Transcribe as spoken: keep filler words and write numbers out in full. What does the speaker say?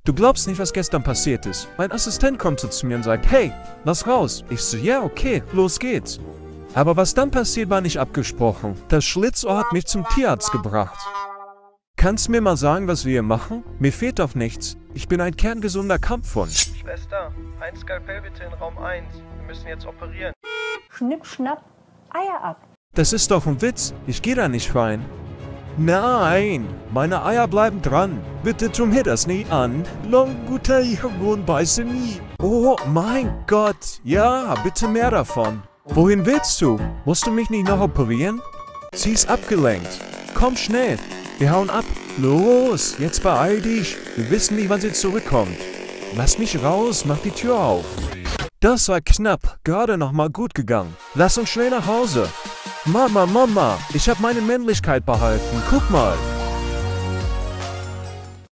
Du glaubst nicht, was gestern passiert ist. Mein Assistent kommt so zu mir und sagt, hey, lass raus. Ich so, ja, okay, los geht's. Aber was dann passiert, war nicht abgesprochen. Das Schlitzohr hat mich zum Tierarzt gebracht. Kannst du mir mal sagen, was wir hier machen? Mir fehlt doch nichts. Ich bin ein kerngesunder Kampfhund. Schwester, ein Skalpell bitte in Raum eins. Wir müssen jetzt operieren. Schnipp, schnapp, Eier ab. Das ist doch ein Witz. Ich gehe da nicht rein. Nein, meine Eier bleiben dran. Bitte tu mir das nie an. Longuter Jungun beiße nie. Oh mein Gott. Ja, bitte mehr davon. Wohin willst du? Musst du mich nicht noch operieren? Sie ist abgelenkt. Komm schnell. Wir hauen ab. Los, jetzt beeil dich. Wir wissen nicht, wann sie zurückkommt. Lass mich raus, mach die Tür auf. Das war knapp. Gerade noch mal gut gegangen. Lass uns schnell nach Hause. Mama, Mama, ich habe meine Männlichkeit behalten. Guck mal.